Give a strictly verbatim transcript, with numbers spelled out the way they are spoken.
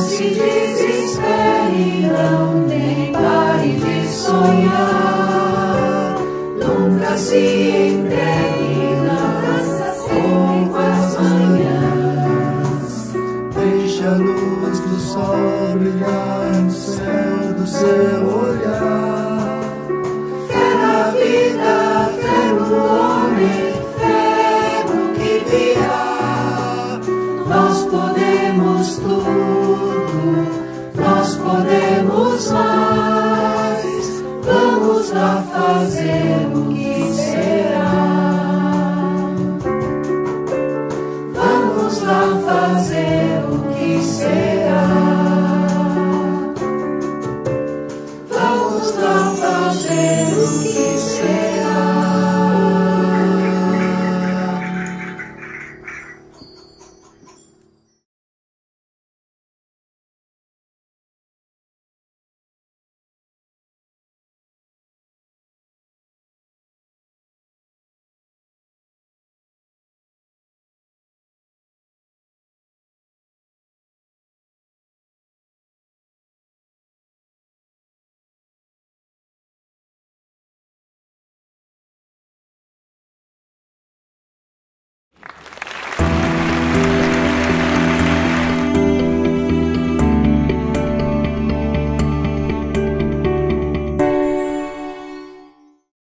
se desespere, não nem pare de sonhar. Nunca se entregue, lança fogo às manhãs. Deixa a luz do sol brilhar no céu do seu olhar.